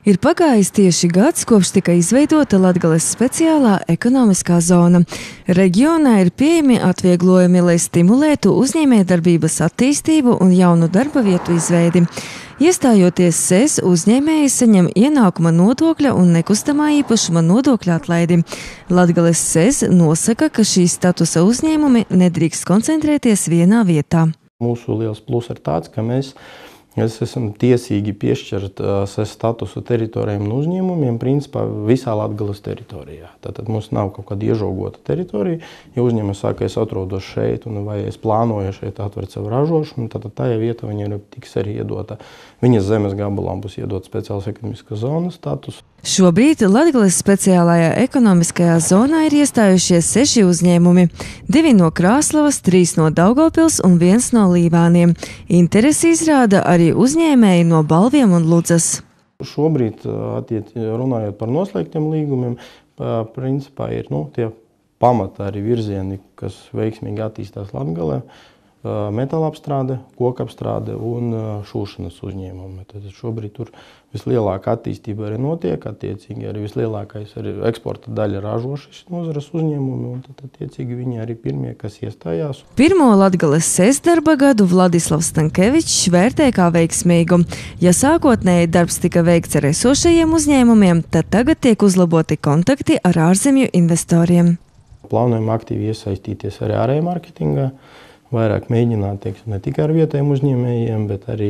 Ir pagājis tieši gads, kopš tika izveidota Latgales speciālā ekonomiskā zona. Reģionā ir pieejami atvieglojumi, lai stimulētu uzņēmējdarbības attīstību un jaunu darba vietu izveidi. Iestājoties SES, uzņēmēji saņem ienākuma nodokļa un nekustamā īpašuma nodokļa atlaidi. Latgales SES nosaka, ka šī statusa uzņēmumi nedrīkst koncentrēties vienā vietā. Mūsu liels plus ir tāds, ka mēs esam tiesīgi piešķirt SES statusu teritorijām un uzņēmumiem principā visā Latgales teritorijā. Tātad mums nav kaut kāda iežogota teritorija. Ja uzņēmums saka, es atrodos šeit un vai es plānoju šeit atvērt savu ražošanu, tad tajā vietā viņiem tiks arī iedota viņas zemes gabalām būs iedot speciāls ekonomiskās zonas status. Šobrīd Latgales speciālajā ekonomiskajā zonā ir iestājušies 6 uzņēmumi, 2 no Krāslavas, 3 no Daugavpils un 1 no Līvāniem. Interesi izrāda arī uzņēmēji no Balviem un Ludzas. Šobrīd, runājot par noslēgtiem līgumiem, principā ir tie pamata arī virzieni, kas veiksmīgi attīstās Latgalē. Metālapstrāde, kokapstrāde un šūšanas uzņēmumi. Tad šobrīd tur vislielākā attīstība arī notiek, attiecīgi arī vislielākais arī eksporta daļa ražošanas nozares uzņēmumi, un tad attiecīgi viņi arī pirmie, kas iestājās. Pirmo Latgales SES darba gadu Vladislavs Stankevičs vērtē kā veiksmīgu. Ja sākotnēji darbs tika veikts ar esošajiem uzņēmumiem, tad tagad tiek uzlaboti kontakti ar ārzemju investoriem. Plānojam aktīvi iesaistīties arī ārējā mārketingā. Vairāk mēģināt ne tikai ar vietējiem uzņēmējiem, bet arī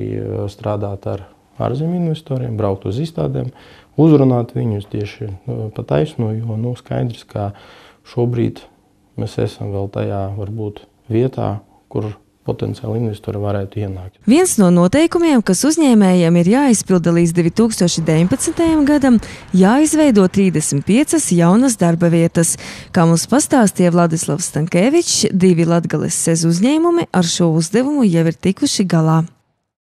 strādāt ar ārzemju investoriem, braukt uz izstādēm, uzrunāt viņus tieši pa taisno, jo skaidrs, ka šobrīd mēs esam vēl tajā varbūt vietā, kur potenciāli investori varētu ienākt. Viens no noteikumiem, kas uzņēmējiem ir jāizpilda līdz 2019. gadam, jāizveido 35 jaunas darba vietas. Kā mums pastāstīja Vladislavs Stankevičs, 2 Latgales SES uzņēmumi ar šo uzdevumu jau ir tikuši galā.